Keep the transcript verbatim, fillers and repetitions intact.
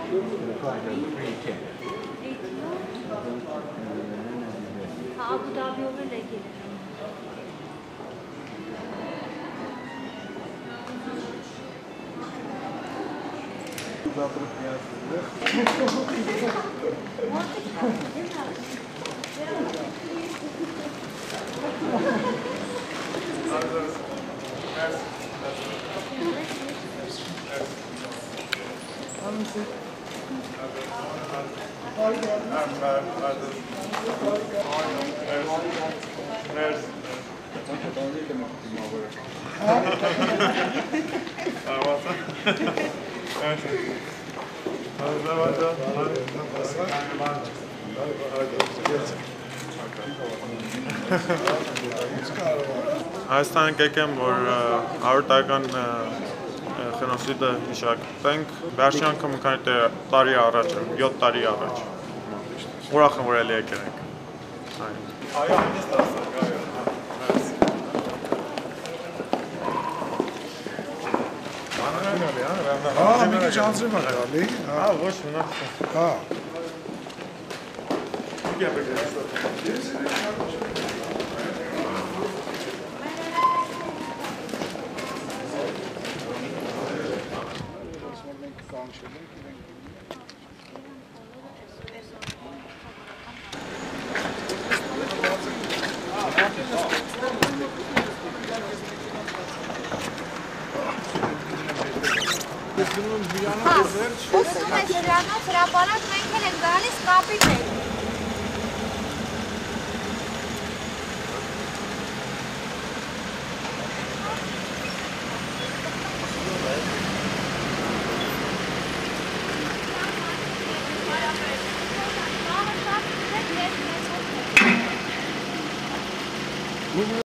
Ha, Abu Dhabi overle gelir. Հայաստան եկեմ, որ հարյուր տարեկան խենոսիդը հիշատակենք, վերջին անգամ մի քանի տարի առաջ, յոթ տարի առաջ։ Ուրախ եմ, որ էլի եկել ենք։ Այո, հենց ասենք, այո։ Անանալի, հա, հա, մի քիչ անձրև է գալի։ Հա, ոչ մնաց։ Հա։ Հա, ուսում ես հրանոց հրապարակ մենք էլ ենք գալիս կապի մեջ։